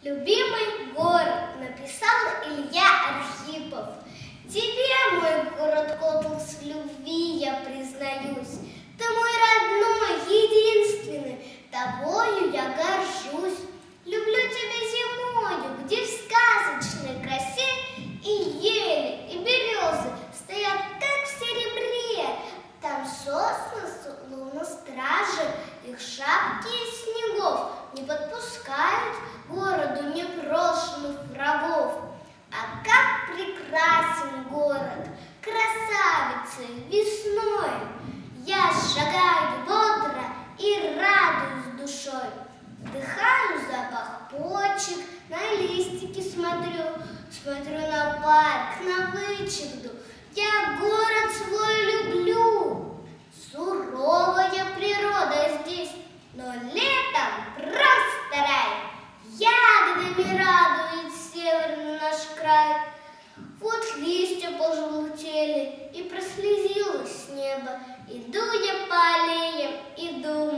Любимый город написал Илья Архипов. Тебе, мой город Котлас, в любви я признаюсь. Ты мой родной, единственный, тобою я горжусь. Люблю тебя зимою, где в сказочной красе и ели, и березы стоят как в серебре. Там сосны, словно стражи, их шапки из снегов не подпускают городу непрошенных врагов. А как прекрасен город, красавицы, весной! Я шагаю бодро и радуюсь душой. Вдыхаю запах почек, на листики смотрю на парк, на вычегду. Я город свой люблю. Суровая природа здесь, но летом просто рай. Ягодами радует северный наш край. Вот листья пожелтели и прослезилось с неба. Иду я по аллеям и думаю.